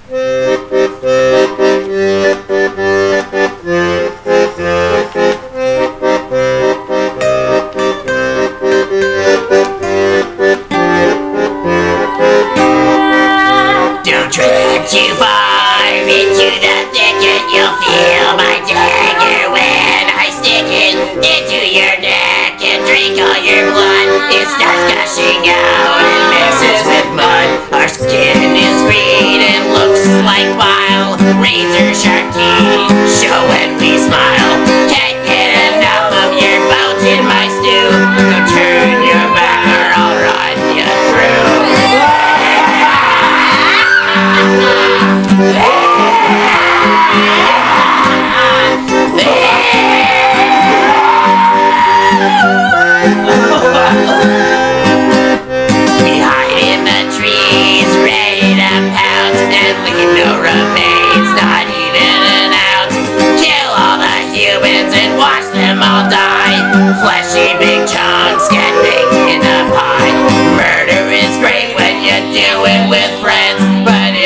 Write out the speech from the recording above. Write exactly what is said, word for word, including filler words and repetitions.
Don't trek too far into the thicket, you'll feel my dagger when I stick it into your neck and drink all your blood. It starts gushing out and mixes with mud. Our skin is green and looks like bile. Razor sharp teeth show when we smile. Can't get enough of your bones in my stew. Go turn your back or I'll run you through. We hide in the trees, ready to pounce and leave no remains, not even an ounce. Kill all the humans and watch them all die. Fleshy big chunks get baked in a pie. Murder is great when you do it with friends, but